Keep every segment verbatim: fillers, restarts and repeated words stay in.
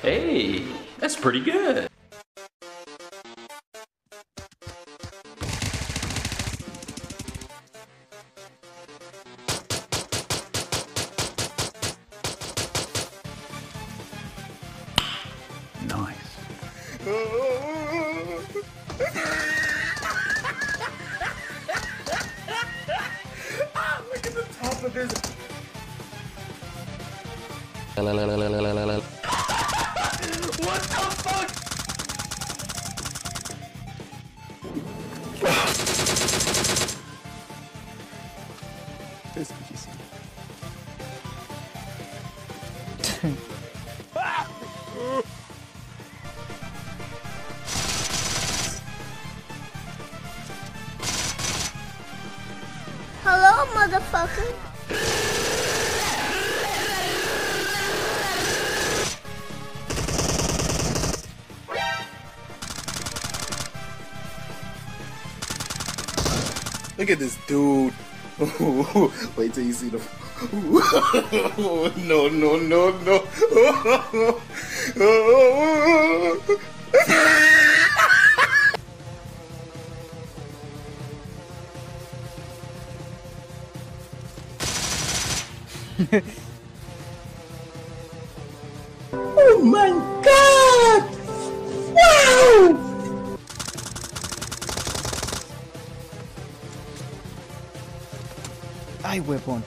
Hey, that's pretty good. Nice. Ah, look at the top of this. What the fuck? This piece. Hello, motherfucker. Look at this dude. Wait till you see the. No, no, no, no. Oh my God! Wow! Ay, huevón.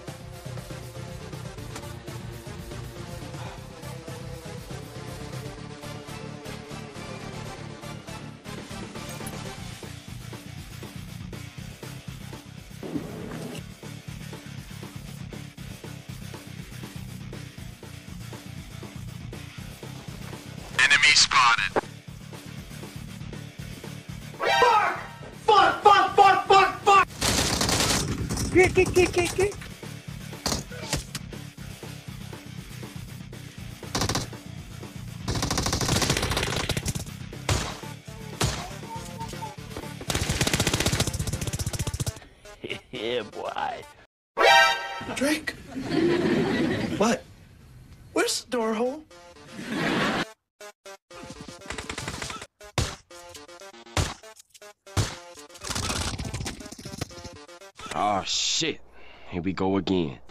Enemy spotted. Fuck! Fuck! Fuck! Fuck! Fuck! Fuck! ¿Qué, qué, qué, qué, qué? Yeah, boy. Drake? What? Where's the door hole? Oh shit. Here we go again.